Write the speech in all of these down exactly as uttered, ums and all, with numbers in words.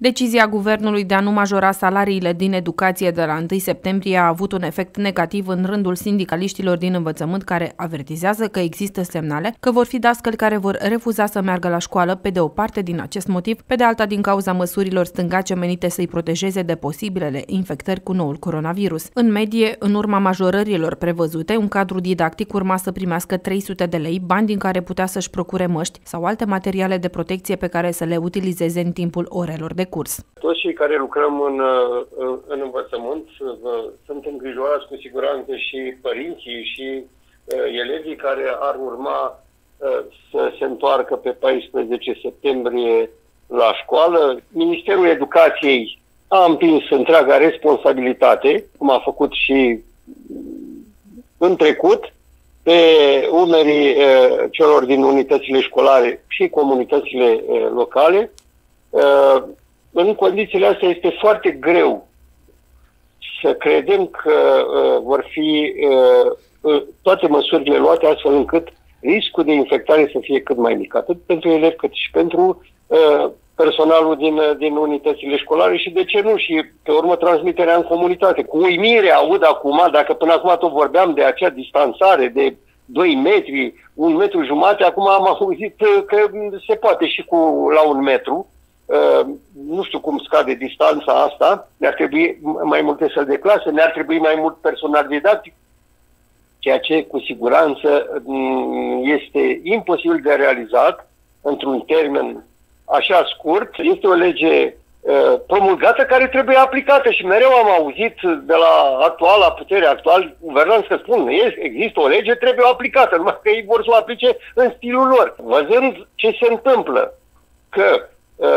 Decizia guvernului de a nu majora salariile din educație de la întâi septembrie a avut un efect negativ în rândul sindicaliștilor din învățământ, care avertizează că există semnale că vor fi dascăli care vor refuza să meargă la școală, pe de o parte din acest motiv, pe de alta din cauza măsurilor stângace menite să-i protejeze de posibilele infectări cu noul coronavirus. În medie, în urma majorărilor prevăzute, un cadru didactic urma să primească trei sute de lei, bani din care putea să-și procure măști sau alte materiale de protecție pe care să le utilizeze în timpul orelor de curs. Toți cei care lucrăm în, în învățământ sunt îngrijorați cu siguranță, și părinții și elevii care ar urma să se întoarcă pe paisprezece septembrie la școală. Ministerul Educației a împins întreaga responsabilitate, cum a făcut și în trecut, pe umerii celor din unitățile școlare și comunitățile locale. În condițiile astea este foarte greu să credem că uh, vor fi uh, toate măsurile luate astfel încât riscul de infectare să fie cât mai mic, atât pentru elevi cât și pentru uh, personalul din, din unitățile școlare și, de ce nu, și pe urmă transmiterea în comunitate. Cu uimire aud acum, dacă până acum tot vorbeam de acea distanțare de doi metri, un metru jumate, acum am auzit că se poate și cu la un metru. Uh, nu știu cum scade distanța asta, ne-ar trebui mai multe săli de clasă, ne-ar trebui mai mult personal didactic, ceea ce cu siguranță este imposibil de realizat într-un termen așa scurt. Este o lege uh, promulgată care trebuie aplicată și mereu am auzit de la actuala putere, actual guvernanți, că spun, există o lege, trebuie aplicată, numai că ei vor să o aplice în stilul lor. Văzând ce se întâmplă, că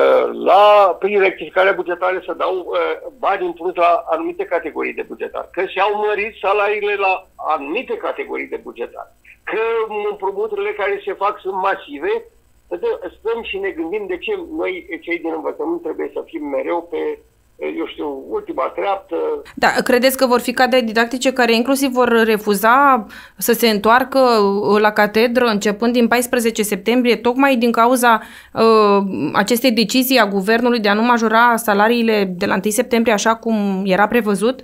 la, prin rectificarea bugetară să dau uh, bani în plus la anumite categorii de bugetari, că și-au mărit salariile la anumite categorii de bugetari, că împrumuturile care se fac sunt masive, stăm și ne gândim de ce noi, cei din învățământ, trebuie să fim mereu pe, eu știu, ultima treaptă. Da, credeți că vor fi cadre didactice care inclusiv vor refuza să se întoarcă la catedră începând din paisprezece septembrie, tocmai din cauza uh, acestei decizii a guvernului de a nu majora salariile de la întâi septembrie așa cum era prevăzut?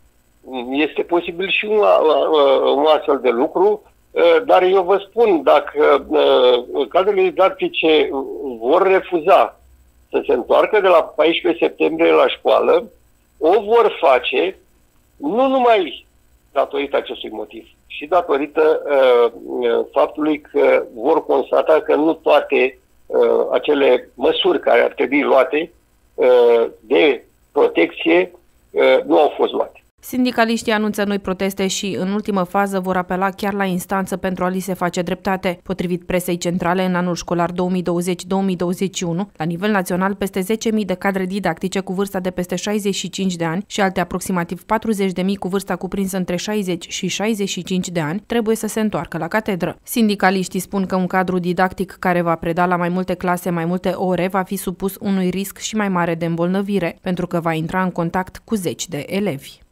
Este posibil și un, un astfel de lucru, dar eu vă spun, dacă cadrele didactice vor refuza să se întoarcă de la paisprezece septembrie la școală, o vor face nu numai datorită acestui motiv, și datorită uh, faptului că vor constata că nu toate uh, acele măsuri care ar trebui luate uh, de protecție uh, nu au fost luate. Sindicaliștii anunță noi proteste și, în ultimă fază, vor apela chiar la instanță pentru a li se face dreptate. Potrivit presei centrale, în anul școlar două mii douăzeci două mii douăzeci și unu, la nivel național, peste zece mii de cadre didactice cu vârsta de peste șaizeci și cinci de ani și alte aproximativ patruzeci de mii cu vârsta cuprinsă între șaizeci și șaizeci și cinci de ani trebuie să se întoarcă la catedră. Sindicaliștii spun că un cadru didactic care va preda la mai multe clase mai multe ore va fi supus unui risc și mai mare de îmbolnăvire, pentru că va intra în contact cu zeci de elevi.